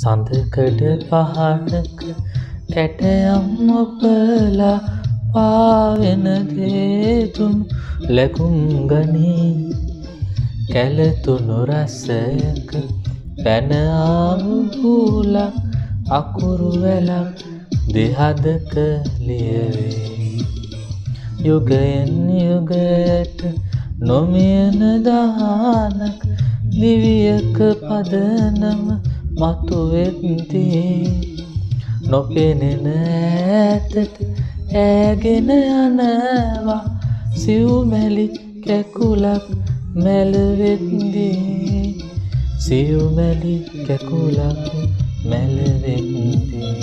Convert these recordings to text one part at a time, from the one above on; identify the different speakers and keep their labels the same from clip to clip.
Speaker 1: සඳකඩ පහනක කැටයම් ඔබලා පාවෙන දේතුන් ලැකුම් ගනී. කැලතුණු රසයක පැන ආපු පූලක් අකුරු වැලක් දෙහදක ලියවේ. යුගයෙන් යුගයට නොමියන දහනක් දිවියක පදනම මතුවෙද්දී නොපෙනෙන ඈතට ඈගෙන යනවා සිව්මැලි කැකුලක් මැලවෙද්දී. සිව්මැලි කැකුලක් මැලවෙද්දී.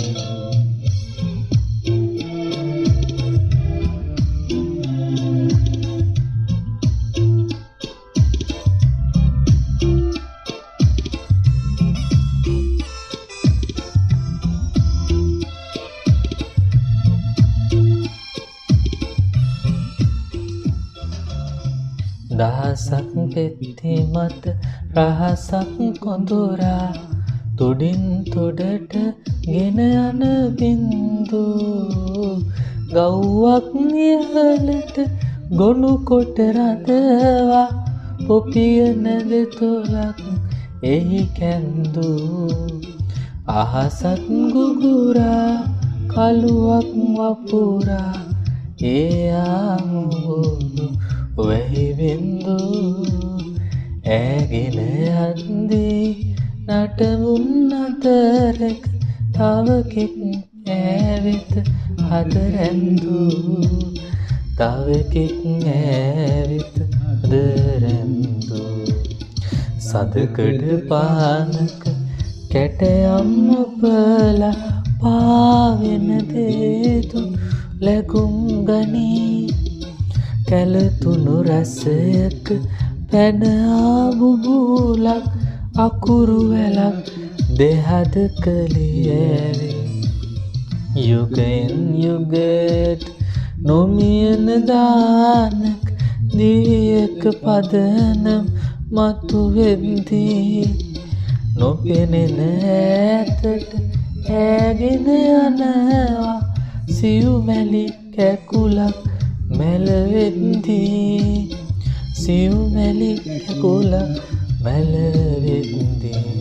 Speaker 1: දහසක් පෙත්ති මත රහසක් කොඳුරා තුඩින් තුඩට ගෙන යන බින්දු. ගව්වක් ඉහළට ගොනු කොට රඳවා පොපියන දෙතොලක් එහි කැන්දු. අහසක් ගුගුරා කළුවක් වපුරා ඒ ආමුහුදු වැහිබින්දු. ඈගෙන යද්දී නටමුන් අතරක තවකෙක් ඈවෙත හද රැන්දු. තවකෙක් ඈවෙත හද රැන්දු. සඳකඩ පහනක කැටයම් ඔබලා පාවෙන දේතුන් ලැකුම් ගනී. කැලතුණු රසයක පැන ආපු පූලක් අකුරු වැලක් දෙහදක ලියවේ. යුගයෙන් යුගයට නොමියන දානක දිවියක පදනම් මතුවෙද්දී නොපෙනෙන ඈතට ඈගෙන යනවා සිව්මැලි කැකුලක් මැලවෙද්දී. සිව්මැලි කැකුලක් මැලවෙද්දී.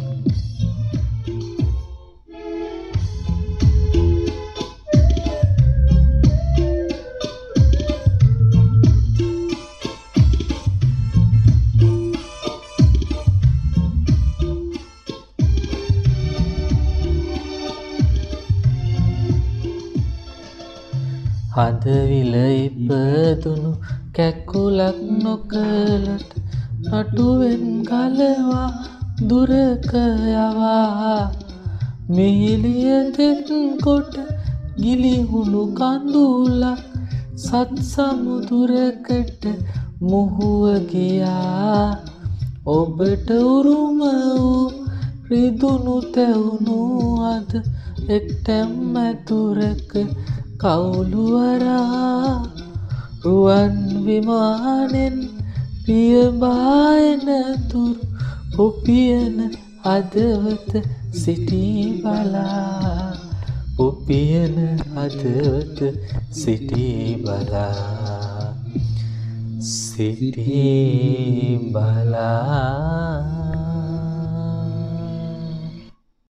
Speaker 1: හදවිල ඉපදුණු කැකුලක් නොකලට නටුවෙන් ගලවා දුරක යවා. මිහිලිය තෙත් කොට ගිලිහුණු කඳුලක් සත් සමුදුරකට මුහුව ගියා. ඔබට උරුම වූ රිදුණු තැවුණු අද එක්තැම් ඇතුරක කවුළුවරා. රුවන් විමානෙන් පියබායන තුරු පොපියන හදවත සිටී බලා. පොපියන හදවත සිටී බලා. සිටී බලා.